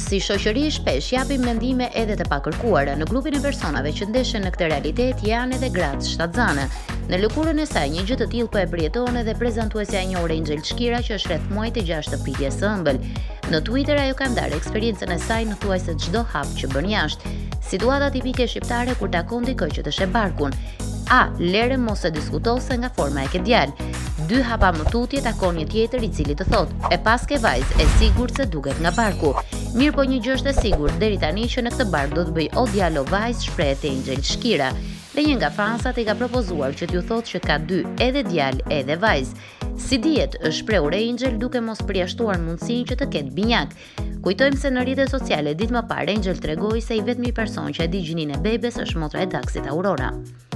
Si shoqëri shpesh japim mendime edhe të pakërkuara. Në grupin e personave që ndeshen në këtë realitet janë edhe gratë shtatzane. Në lëkurën e saj, një gjë të tillë po e përjeton edhe prezantuesja e njohur Angel Çkira, që është rreth muajit të 6 të pritjes së ëmbël. Në Twitter ajo ka ndarë eksperiencën e saj në thuajse çdo hap që bën jashtë. Situata tipike shqiptare kur takon dikë që të sheh barkun. A, lere mos e diskutose nga forma e ke djalë. 2 hapa më tutje takon një tjetër i cili të thot: "E pas ke vajzë, e sigurt se duket nga barku." Mirë, po një gjë është e sigurt deri tani që në këtë bark do të bëj o djalë o vajzë, shprehet Angel Çkira. Dhe një nga fansat i ka propozuar që t'ju thotë që ka 2, edhe djalë edhe vajzë. Si dihet, është shprehur Angel duke mos përjashtuar mundësinë që të ketë binjak. Kujtojmë se në rrjetet sociale ditë më parë Angel tregoi se i vetmi person që e di gjininë e bebes është motra e taksit Aurora.